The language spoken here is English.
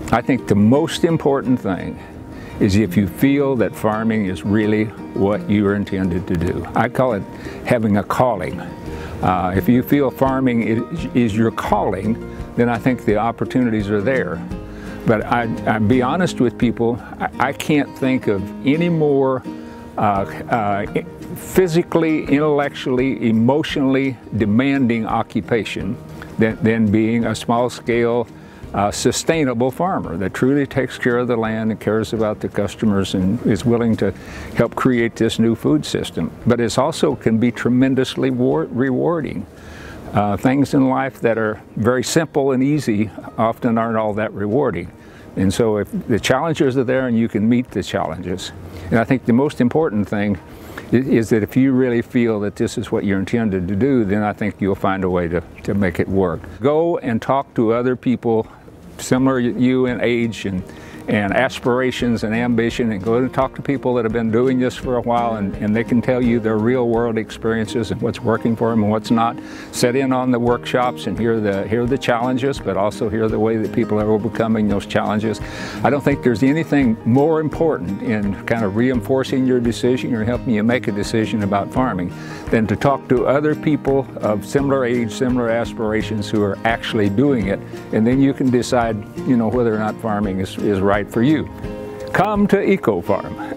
I think the most important thing is if you feel that farming is really what you are intended to do. I call it having a calling. If you feel farming is your calling, then I think the opportunities are there. But I'd be honest with people, I can't think of any more physically, intellectually, emotionally demanding occupation than being a small-scale, sustainable farmer that truly takes care of the land and cares about the customers and is willing to help create this new food system. But it also can be tremendously rewarding. Things in life that are very simple and easy often aren't all that rewarding. And so if the challenges are there and you can meet the challenges. And I think the most important thing is that if you really feel that this is what you're intended to do, then I think you'll find a way to make it work. Go and talk to other people similar to you in age and aspirations and ambition, and go and talk to people that have been doing this for a while, and they can tell you their real world experiences and what's working for them and what's not. Sit in on the workshops and hear the challenges, but also hear the way that people are overcoming those challenges. I don't think there's anything more important in kind of reinforcing your decision or helping you make a decision about farming than to talk to other people of similar age, similar aspirations who are actually doing it, and then you can decide, whether or not farming is right for you. Come to EcoFarm.